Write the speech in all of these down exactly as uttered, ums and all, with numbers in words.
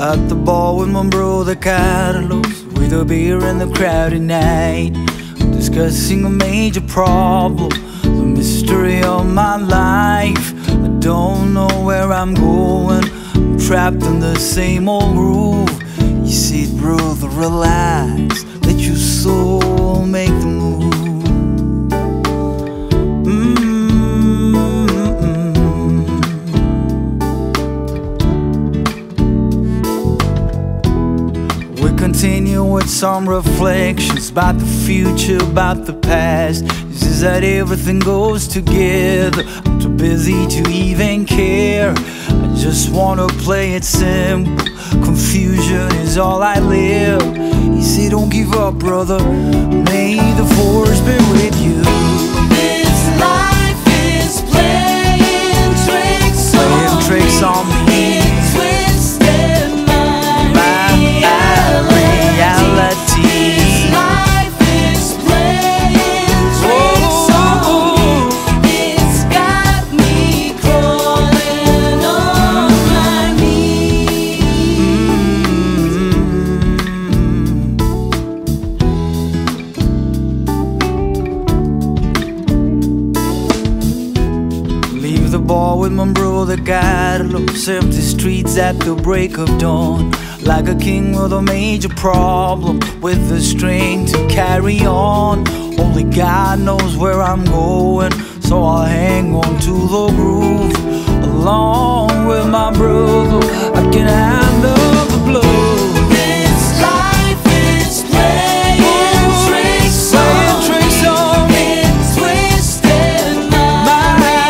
At the bar with my brother Carlos, with a beer in the crowded night, discussing a major problem, the mystery of my life. I don't know where I'm going, I'm trapped in the same old groove. You see, brother, relax, let your soul make the move. Continue with some reflections about the future, about the past. This is that everything goes together. I'm too busy to even care. I just wanna play it simple. Confusion is all I live. He said, don't give up, brother. May the force be with you. This life is playing tricks on Playing tricks on me. Bar with my brother Carlos, empty streets at the break of dawn. Like a king with a major problem, with the strength to carry on. Only God knows where I'm going, so I'll hang on to the groove. Along with my brother, I can handle the blow. This life is playing tricks on me. It's twisted my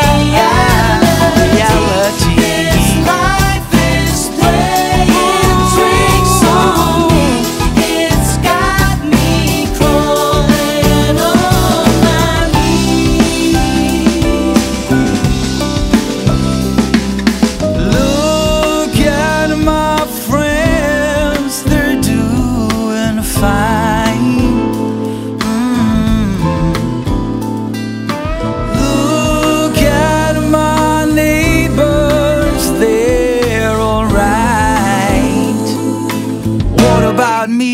reality. This life is playing tricks on me. It's got me crawling on my knees. Look at my friends, they're doing fine. Mm. Look at my neighbors, they're alright. What about me?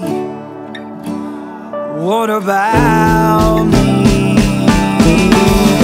What about me?